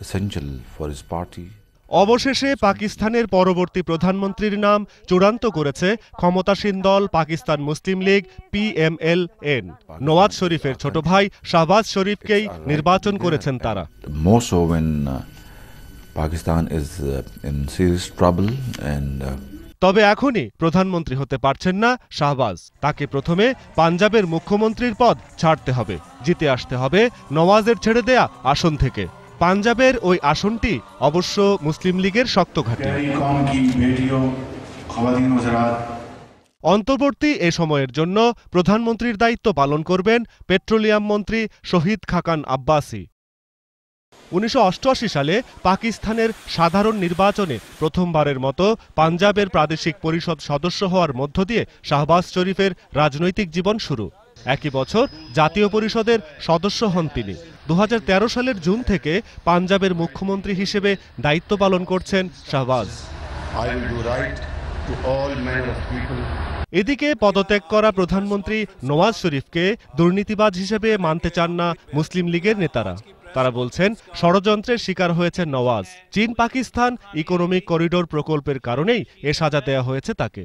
essential for his party. অবশেষে পাকিস্তানের পরবর্তী প্রধানমন্ত্রীর নাম চূড়ান্ত করেছে ক্ষমতাসীন দল পাকিস্তান মুসলিম লীগ PMLN। নওয়াজ শরীফের ছোট ভাই শাহবাজ শরীফকেই নির্বাচন করেছেন তারা। More so when Pakistan is in serious trouble and তবে এখনই প্রধানমন্ত্রী হতে পারছেন না শাহবাজ। তাকে প্রথমে পাঞ্জাবের মুখ্যমন্ত্রীর পদ ছাড়তে হবে, জিতে আসতে হবে নওয়াজের ছেড়ে দেয়া আসন থেকে। পাঞ্জাবের ওই আসনটি অবশ্য মুসলিম লীগের শক্ত ঘাঁটি। অন্তর্বর্তী এ সময়ের জন্য প্রধানমন্ত্রীর দায়িত্ব পালন করবেন পেট্রোলিয়াম মন্ত্রী শহীদ খাকান আব্বাসি। 1988 সালে পাকিস্তানের সাধারণ নির্বাচনে প্রথমবারের মতো পাঞ্জাবের প্রাদেশিক পরিষদ সদস্য হওয়ার মধ্য দিয়ে শাহবাজ শরীফের রাজনৈতিক জীবন শুরু। একই বছর জাতীয় পরিষদের সদস্য হন তিনি। 2013 সালের জুন থেকে পাঞ্জাবের মুখ্যমন্ত্রী হিসেবে দায়িত্ব পালন করছেন শাহবাজ। এদিকে পদত্যাগ করা প্রধানমন্ত্রী নওয়াজ শরীফকে দুর্নীতিবাজ হিসেবে মানতে চান না মুসলিম লীগের নেতারা। তারা বলছেন ষড়যন্ত্রের শিকার হয়েছে নওয়াজ। চীন পাকিস্তান ইকোনমিক করিডোর প্রকল্পের কারণেই এ সাজা দেয়া হয়েছে তাকে।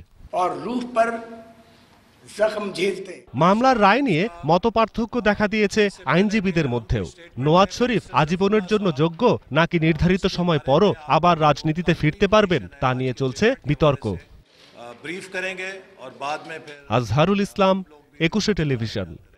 মামলার রায় নিয়ে মতপার্থক্য দেখা দিয়েছে আইনজীবীদের মধ্যেও। নওয়াজ শরীফ আজীবনের জন্য যোগ্য নাকি নির্ধারিত সময় পরও আবার রাজনীতিতে ফিরতে পারবেন তা নিয়ে চলছে বিতর্ক। আজহারুল ইসলাম, 21 টেলিভিশন।